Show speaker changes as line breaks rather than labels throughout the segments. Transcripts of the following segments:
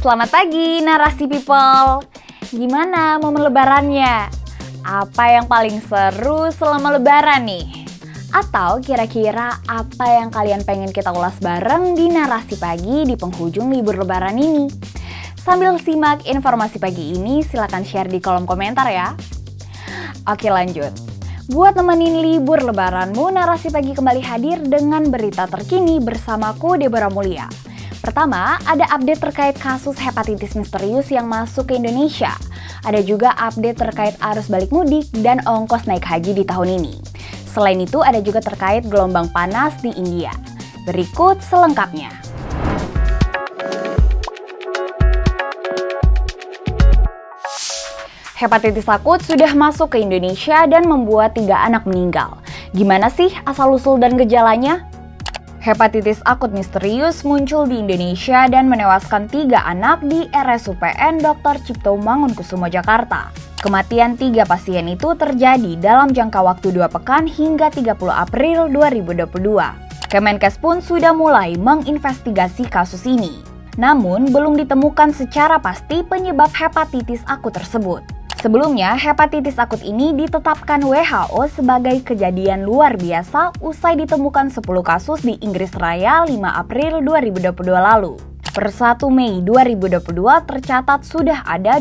Selamat pagi Narasi People. Gimana momen lebarannya? Apa yang paling seru selama lebaran nih? Atau kira-kira apa yang kalian pengen kita ulas bareng di Narasi Pagi di penghujung libur lebaran ini? Sambil simak informasi pagi ini, silakan share di kolom komentar ya. Oke, lanjut. Buat nemenin libur lebaranmu, Narasi Pagi kembali hadir dengan berita terkini bersamaku Deborah Mulia. Pertama, ada update terkait kasus hepatitis misterius yang masuk ke Indonesia. Ada juga update terkait arus balik mudik dan ongkos naik haji di tahun ini. Selain itu, ada juga terkait gelombang panas di India. Berikut selengkapnya. Hepatitis akut sudah masuk ke Indonesia dan membuat 3 anak meninggal. Gimana sih asal-usul dan gejalanya? Hepatitis akut misterius muncul di Indonesia dan menewaskan 3 anak di RSUPN Dr. Cipto Mangunkusumo, Jakarta. Kematian 3 pasien itu terjadi dalam jangka waktu 2 pekan hingga 30 April 2022. Kemenkes pun sudah mulai menginvestigasi kasus ini. Namun, belum ditemukan secara pasti penyebab hepatitis akut tersebut. Sebelumnya, hepatitis akut ini ditetapkan WHO sebagai kejadian luar biasa usai ditemukan 10 kasus di Inggris Raya 5 April 2022 lalu. Per 1 Mei 2022 tercatat sudah ada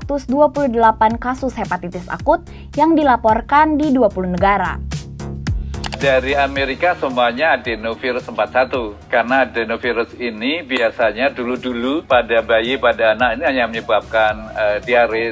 228 kasus hepatitis akut yang dilaporkan di 20 negara.
Dari Amerika semuanya adenovirus 41 karena adenovirus ini biasanya dulu pada bayi pada anak ini hanya menyebabkan diare,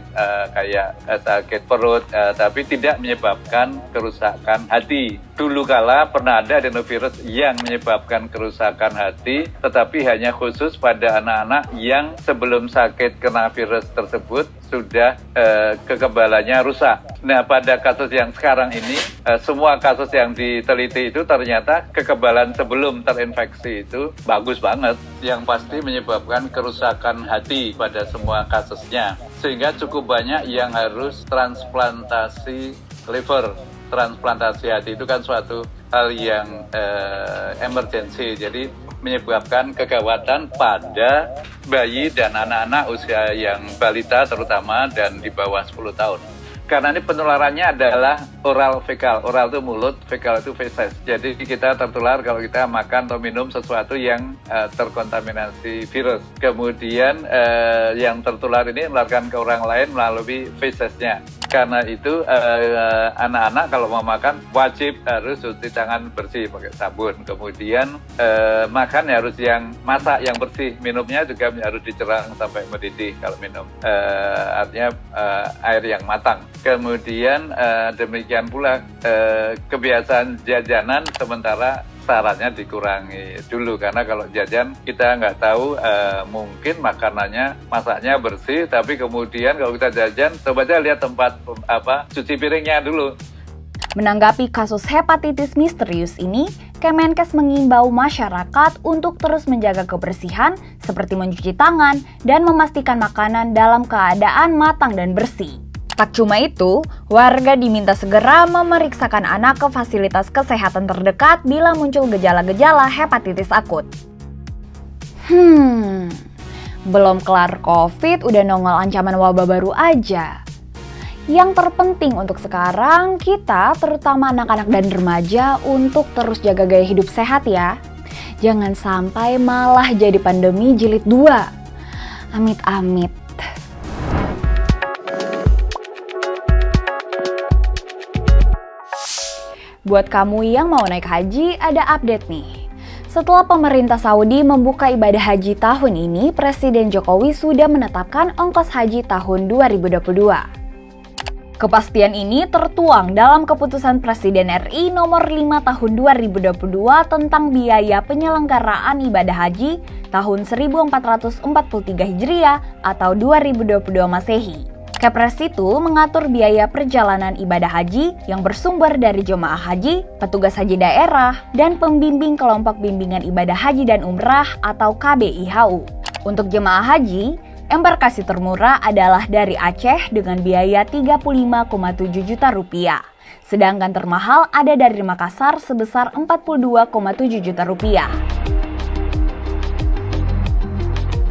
sakit perut, tapi tidak menyebabkan kerusakan hati. Dulu kala pernah ada adenovirus yang menyebabkan kerusakan hati, tetapi hanya khusus pada anak-anak yang sebelum sakit kena virus tersebut sudah kekebalannya rusak. Nah, pada kasus yang sekarang ini, semua kasus yang diteliti itu ternyata kekebalan sebelum terinfeksi itu bagus banget. Yang pasti menyebabkan kerusakan hati pada semua kasusnya. Sehingga cukup banyak yang harus transplantasi liver. Transplantasi hati itu kan suatu hal yang emergency, jadi menyebabkan kegawatan pada bayi dan anak-anak usia yang balita terutama dan di bawah 10 tahun. Karena ini penularannya adalah oral fekal. Oral itu mulut, fekal itu feces. Jadi kita tertular kalau kita makan atau minum sesuatu yang terkontaminasi virus. Kemudian yang tertular ini menularkan ke orang lain melalui fecesnya. Karena itu anak-anak kalau mau makan wajib harus cuci tangan bersih pakai sabun. Kemudian makan harus yang masak yang bersih. Minumnya juga harus dicerang sampai mendidih kalau minum. Artinya air yang matang. Kemudian demikian pula kebiasaan jajanan sementara sarannya dikurangi dulu karena kalau jajan kita nggak tahu mungkin makanannya masaknya bersih tapi kemudian kalau kita jajan coba aja lihat tempat cuci piringnya dulu.
Menanggapi kasus hepatitis misterius ini, Kemenkes mengimbau masyarakat untuk terus menjaga kebersihan seperti mencuci tangan dan memastikan makanan dalam keadaan matang dan bersih. Tak cuma itu, warga diminta segera memeriksakan anak ke fasilitas kesehatan terdekat bila muncul gejala-gejala hepatitis akut. Belum kelar COVID, udah nongol ancaman wabah baru aja. Yang terpenting untuk sekarang, kita terutama anak-anak dan remaja untuk terus jaga gaya hidup sehat ya. Jangan sampai malah jadi pandemi jilid 2. Amit-amit. Buat kamu yang mau naik haji, ada update nih. Setelah pemerintah Saudi membuka ibadah haji tahun ini, Presiden Jokowi sudah menetapkan ongkos haji tahun 2022. Kepastian ini tertuang dalam keputusan Presiden RI nomor 5 tahun 2022 tentang biaya penyelenggaraan ibadah haji tahun 1443 Hijriah atau 2022 Masehi. Kepres itu mengatur biaya perjalanan ibadah haji yang bersumber dari jemaah haji, petugas haji daerah, dan pembimbing kelompok bimbingan ibadah haji dan umrah atau KBIHU. Untuk jemaah haji, embarkasi termurah adalah dari Aceh dengan biaya 35,7 juta rupiah. Sedangkan termahal ada dari Makassar sebesar 42,7 juta rupiah.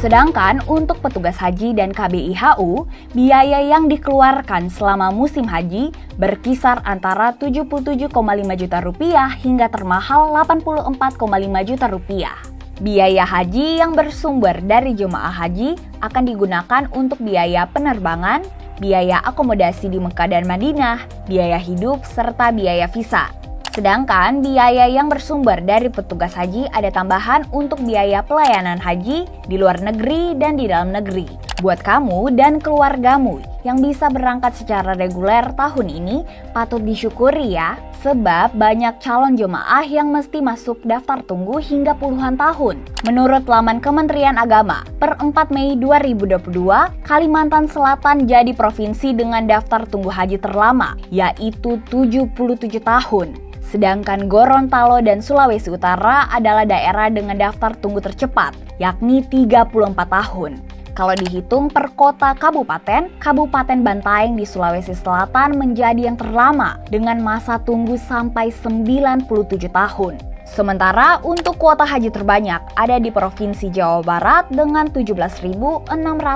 Sedangkan untuk petugas haji dan KBIHU, biaya yang dikeluarkan selama musim haji berkisar antara 77,5 juta rupiah hingga termahal 84,5 juta rupiah. Biaya haji yang bersumber dari jemaah haji akan digunakan untuk biaya penerbangan, biaya akomodasi di Mekah dan Madinah, biaya hidup, serta biaya visa. Sedangkan biaya yang bersumber dari petugas haji ada tambahan untuk biaya pelayanan haji di luar negeri dan di dalam negeri. Buat kamu dan keluargamu yang bisa berangkat secara reguler tahun ini patut disyukuri ya, sebab banyak calon jemaah yang mesti masuk daftar tunggu hingga puluhan tahun. Menurut laman Kementerian Agama, per 4 Mei 2022, Kalimantan Selatan jadi provinsi dengan daftar tunggu haji terlama, yaitu 77 tahun. Sedangkan Gorontalo dan Sulawesi Utara adalah daerah dengan daftar tunggu tercepat, yakni 34 tahun. Kalau dihitung per kota kabupaten, Kabupaten Bantaeng di Sulawesi Selatan menjadi yang terlama dengan masa tunggu sampai 97 tahun. Sementara untuk kuota haji terbanyak ada di Provinsi Jawa Barat dengan 17.679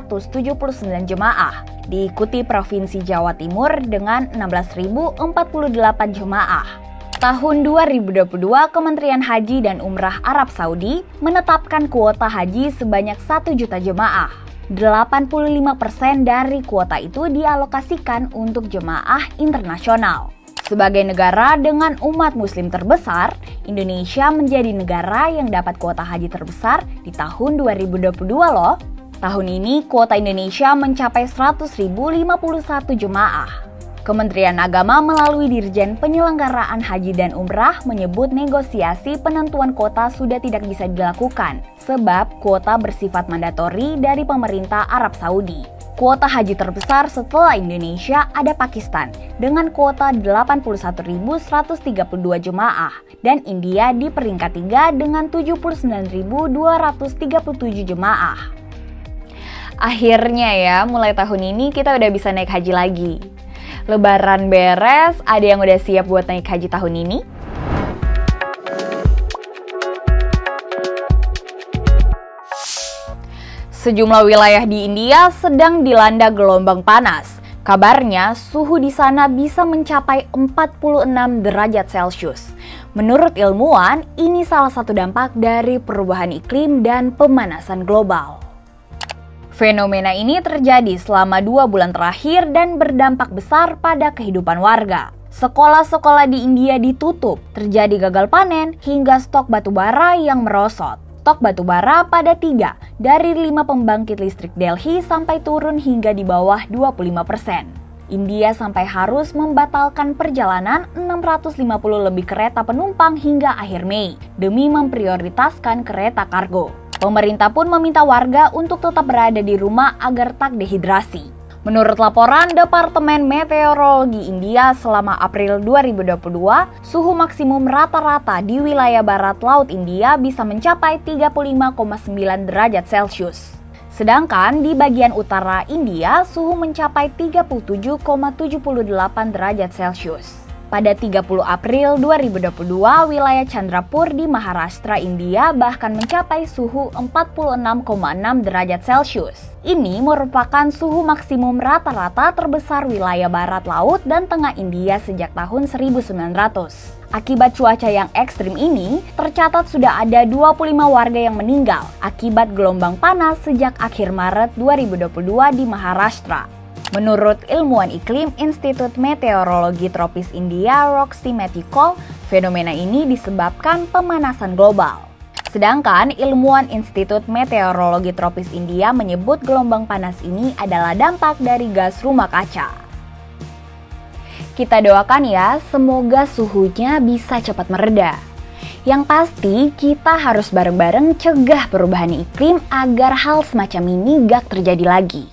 jemaah, diikuti Provinsi Jawa Timur dengan 16.048 jemaah. Tahun 2022, Kementerian Haji dan Umrah Arab Saudi menetapkan kuota haji sebanyak 1 juta jemaah. 85% dari kuota itu dialokasikan untuk jemaah internasional. Sebagai negara dengan umat muslim terbesar, Indonesia menjadi negara yang dapat kuota haji terbesar di tahun 2022 loh. Tahun ini kuota Indonesia mencapai 100.051 jemaah. Kementerian Agama melalui Dirjen Penyelenggaraan Haji dan Umrah menyebut negosiasi penentuan kuota sudah tidak bisa dilakukan sebab kuota bersifat mandatori dari pemerintah Arab Saudi. Kuota haji terbesar setelah Indonesia ada Pakistan dengan kuota 81.132 jemaah dan India di peringkat 3 dengan 79.237 jemaah. Akhirnya ya, mulai tahun ini kita udah bisa naik haji lagi. Lebaran beres, ada yang udah siap buat naik haji tahun ini? Sejumlah wilayah di India sedang dilanda gelombang panas. Kabarnya suhu di sana bisa mencapai 46 derajat Celcius. Menurut ilmuwan, ini salah satu dampak dari perubahan iklim dan pemanasan global. Fenomena ini terjadi selama 2 bulan terakhir dan berdampak besar pada kehidupan warga. Sekolah-sekolah di India ditutup, terjadi gagal panen, hingga stok batubara yang merosot. Stok batubara pada 3 dari 5 pembangkit listrik Delhi sampai turun hingga di bawah 25%. India sampai harus membatalkan perjalanan 650 lebih kereta penumpang hingga akhir Mei demi memprioritaskan kereta kargo. Pemerintah pun meminta warga untuk tetap berada di rumah agar tak dehidrasi. Menurut laporan Departemen Meteorologi India selama April 2022, suhu maksimum rata-rata di wilayah barat laut India bisa mencapai 35,9 derajat Celcius. Sedangkan di bagian utara India, suhu mencapai 37,78 derajat Celcius. Pada 30 April 2022, wilayah Chandrapur di Maharashtra, India bahkan mencapai suhu 46,6 derajat Celcius. Ini merupakan suhu maksimum rata-rata terbesar wilayah barat laut dan tengah India sejak tahun 1900. Akibat cuaca yang ekstrim ini, tercatat sudah ada 25 warga yang meninggal akibat gelombang panas sejak akhir Maret 2022 di Maharashtra. Menurut ilmuwan iklim Institut Meteorologi Tropis India Roxy Metcalf, fenomena ini disebabkan pemanasan global. Sedangkan ilmuwan Institut Meteorologi Tropis India menyebut gelombang panas ini adalah dampak dari gas rumah kaca. Kita doakan ya, semoga suhunya bisa cepat mereda. Yang pasti, kita harus bareng-bareng cegah perubahan iklim agar hal semacam ini gak terjadi lagi.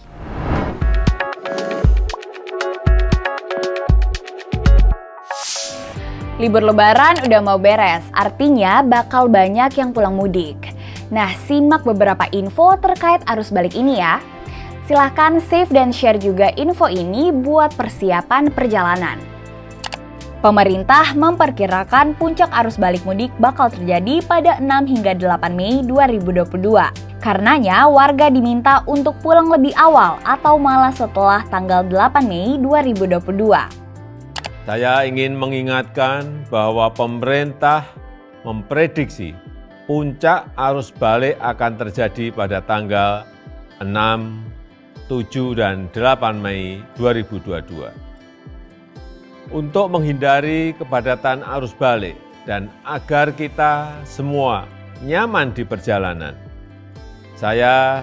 Libur lebaran udah mau beres, artinya bakal banyak yang pulang mudik. Nah, simak beberapa info terkait arus balik ini ya. Silahkan save dan share juga info ini buat persiapan perjalanan. Pemerintah memperkirakan puncak arus balik mudik bakal terjadi pada 6 hingga 8 Mei 2022. Karenanya, warga diminta untuk pulang lebih awal atau malah setelah tanggal 8 Mei 2022.
Saya ingin mengingatkan bahwa pemerintah memprediksi puncak arus balik akan terjadi pada tanggal 6, 7, dan 8 Mei 2022. Untuk menghindari kepadatan arus balik dan agar kita semua nyaman di perjalanan, saya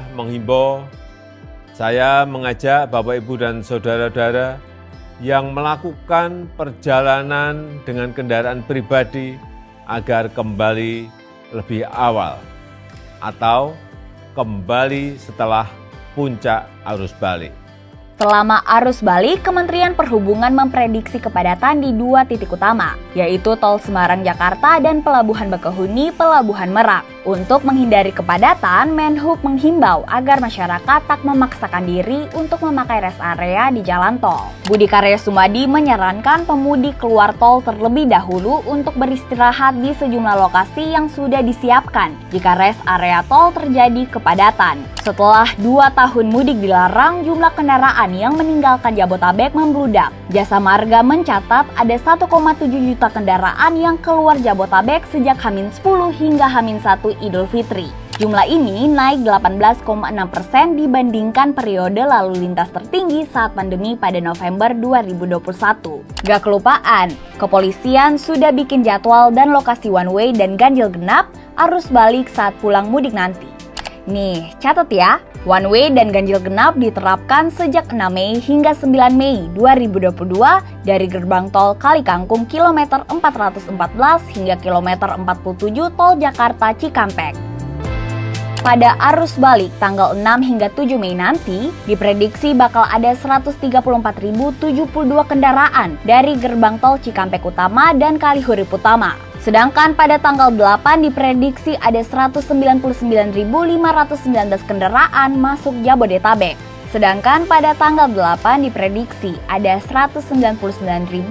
mengajak Bapak, Ibu, dan saudara-saudara yang melakukan perjalanan dengan kendaraan pribadi agar kembali lebih awal atau kembali setelah puncak arus balik.
Selama arus balik, Kementerian Perhubungan memprediksi kepadatan di 2 titik utama, yaitu Tol Semarang-Jakarta dan Pelabuhan Bakauheni-Pelabuhan Merak. Untuk menghindari kepadatan, Menhub menghimbau agar masyarakat tak memaksakan diri untuk memakai rest area di jalan tol. Budi Karya Sumadi menyarankan pemudik keluar tol terlebih dahulu untuk beristirahat di sejumlah lokasi yang sudah disiapkan jika rest area tol terjadi kepadatan. Setelah 2 tahun mudik dilarang, jumlah kendaraan yang meninggalkan Jabotabek membludak. Jasa Marga mencatat ada 1,7 juta kendaraan yang keluar Jabotabek sejak H-10 hingga H-1 Idul Fitri. Jumlah ini naik 18,6% dibandingkan periode lalu lintas tertinggi saat pandemi pada November 2021. Gak kelupaan, kepolisian sudah bikin jadwal dan lokasi one way dan ganjil genap arus balik saat pulang mudik nanti. Nih, catat ya, one way dan ganjil genap diterapkan sejak 6 Mei hingga 9 Mei 2022 dari gerbang tol Kalikangkung kilometer 414 hingga kilometer 47 tol Jakarta Cikampek. Pada arus balik tanggal 6 hingga 7 Mei nanti, diprediksi bakal ada 134.072 kendaraan dari gerbang tol Cikampek Utama dan Kalihurip Utama. Sedangkan pada tanggal 8 diprediksi ada 199.519 kendaraan masuk Jabodetabek. Sedangkan pada tanggal 8 diprediksi ada 199.519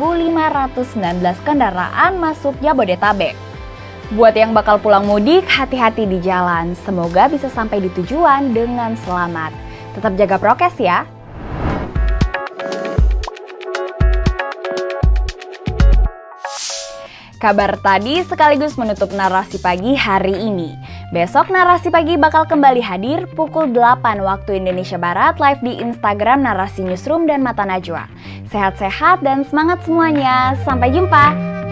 kendaraan masuk Jabodetabek. Buat yang bakal pulang mudik, hati-hati di jalan. Semoga bisa sampai di tujuan dengan selamat. Tetap jaga prokes ya. Kabar tadi sekaligus menutup narasi pagi hari ini. Besok narasi pagi bakal kembali hadir pukul 8 waktu Indonesia Barat live di Instagram Narasi Newsroom dan Mata Najwa. Sehat-sehat dan semangat semuanya. Sampai jumpa.